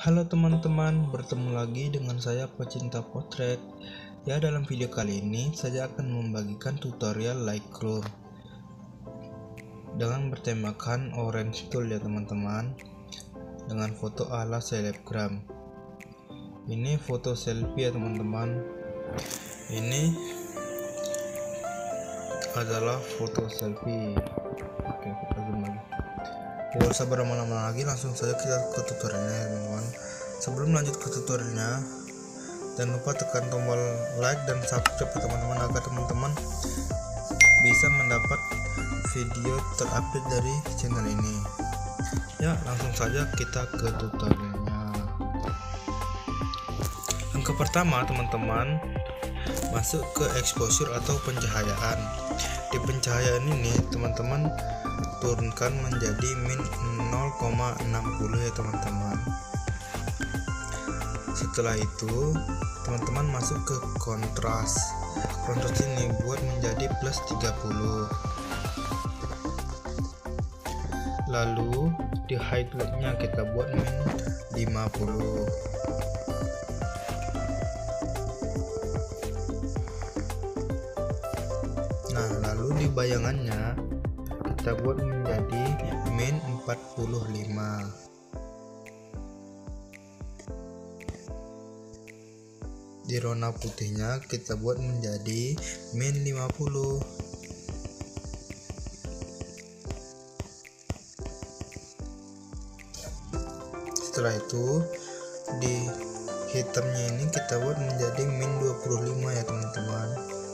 Halo teman-teman, bertemu lagi dengan saya pecinta potret. Ya, dalam video kali ini saya akan membagikan tutorial Lightroom dengan bertemakan orange tool ya teman-teman, dengan foto ala selebgram. Ini foto selfie ya teman-teman. Ini adalah foto selfie. Oke, kita zoom lagi. Tidak usah berlama-lama lagi, langsung saja kita ke tutorialnya ya teman-teman. Sebelum lanjut ke tutorialnya, jangan lupa tekan tombol like dan subscribe ya teman-teman, agar teman-teman bisa mendapat video terupdate dari channel ini. Ya, langsung saja kita ke tutorialnya. Yang pertama teman-teman, masuk ke exposure atau pencahayaan. Di pencahayaan ini teman-teman turunkan menjadi min 0,60 ya teman-teman. Setelah itu teman-teman masuk ke kontras. Kontras ini buat menjadi plus 30. Lalu di highlightnya kita buat min 50. Nah, lalu di bayangannya kita buat menjadi min 45. Di rona putihnya kita buat menjadi min 50. Setelah itu di hitamnya ini kita buat menjadi min 25 ya teman-teman.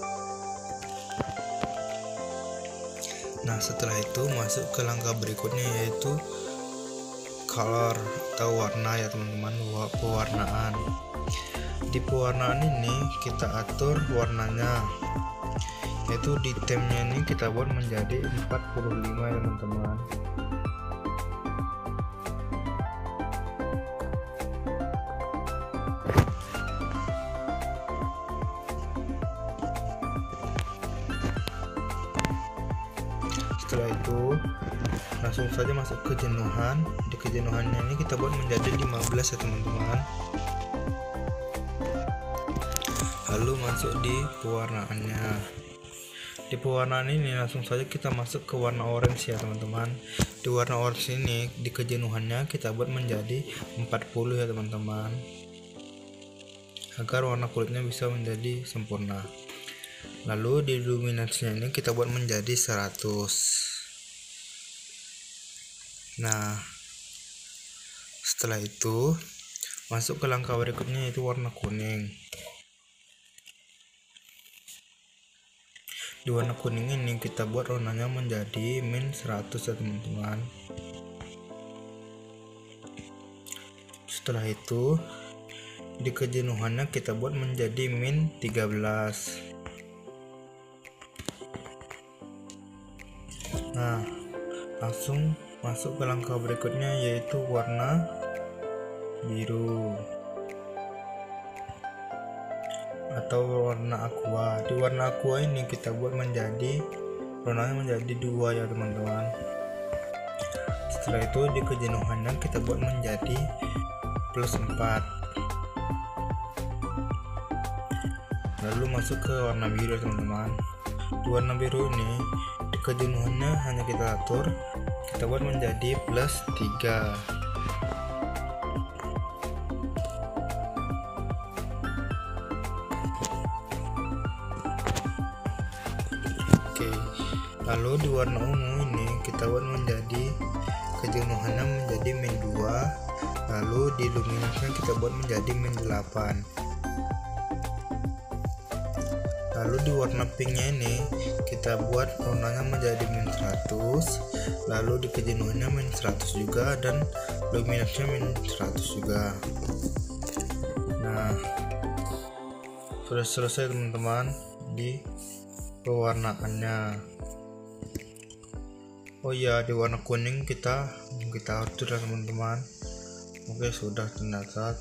Nah, setelah itu masuk ke langkah berikutnya, yaitu color atau warna ya teman-teman, pewarnaan. Di pewarnaan ini kita atur warnanya, yaitu di temnya ini kita buat menjadi 45 ya teman-teman. Setelah itu langsung saja masuk ke jenuhan. Di kejenuhannya ini kita buat menjadi 15 ya teman-teman. Lalu masuk di pewarnaannya. Di pewarnaan ini langsung saja kita masuk ke warna orange ya teman-teman. Di warna orange ini di kejenuhannya kita buat menjadi 40 ya teman-teman, agar warna kulitnya bisa menjadi sempurna. Lalu di luminasinya ini kita buat menjadi 100. Nah, setelah itu masuk ke langkah berikutnya, yaitu warna kuning. Di warna kuning ini kita buat warnanya menjadi min 100 ya teman-teman. Setelah itu di kejenuhannya kita buat menjadi min 13. Nah, langsung masuk ke langkah berikutnya, yaitu warna biru atau warna aqua. Di warna aqua ini kita buat menjadi warnanya menjadi 2 ya teman-teman. Setelah itu di kejenuhannya kita buat menjadi plus 4. Lalu masuk ke warna biru ya teman-teman. Di warna biru ini di kejenuhannya hanya kita atur, kita buat menjadi plus 3. Oke, lalu di warna ungu ini kita buat menjadi kejenuhannya menjadi min 2. Lalu di luminasinya kita buat menjadi min 8. Lalu di warna pinknya ini kita buat warnanya menjadi min 100. Lalu di kejenuhannya min 100 juga, dan luminasinya min 100 juga. Nah, sudah selesai teman-teman di pewarnaannya. Oh ya, di warna kuning kita atur ya teman-teman. Oke, sudah ternyata.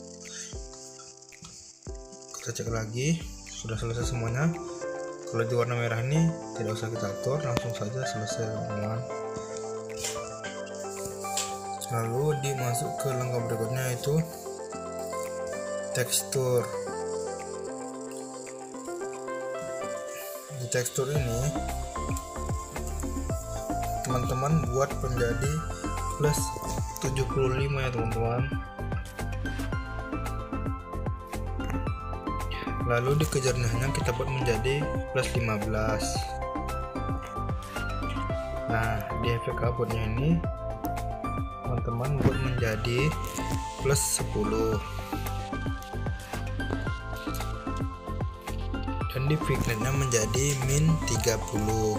Kita cek lagi, sudah selesai semuanya. Kalau di warna merah ini tidak usah kita atur, langsung saja selesai teman-teman. Lalu dimasuk ke langkah berikutnya, yaitu tekstur. Di tekstur ini teman-teman buat menjadi plus 75 ya teman-teman. Lalu di kejernihnya kita buat menjadi plus 15. Nah, di efek kabutnya ini teman-teman buat menjadi plus 10. Dan di vignetnya menjadi min 30.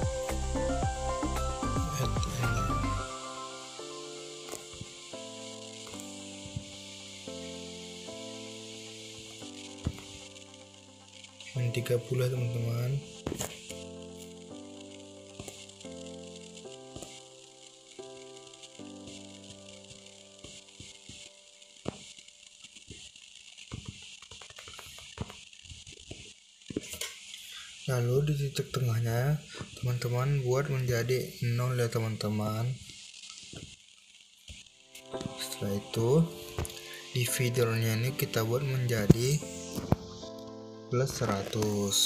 Min 30 teman-teman. Lalu di titik tengahnya teman-teman buat menjadi 0 ya teman-teman. Setelah itu dividernya ini kita buat menjadi plus 100.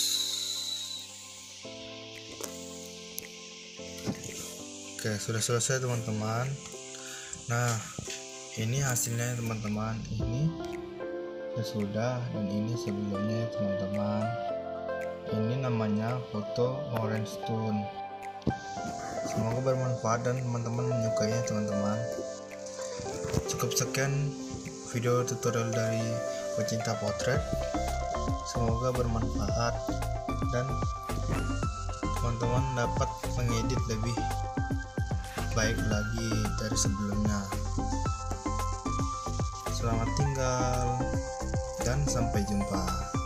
Oke, sudah selesai teman-teman. Nah, ini hasilnya teman-teman. Ini sudah, dan ini sebelumnya teman-teman. Ini namanya foto orange stone. Semoga bermanfaat dan teman-teman menyukainya teman-teman. Cukup sekian video tutorial dari pecinta potret. Semoga bermanfaat dan teman-teman dapat mengedit lebih baik lagi dari sebelumnya. Selamat tinggal dan sampai jumpa.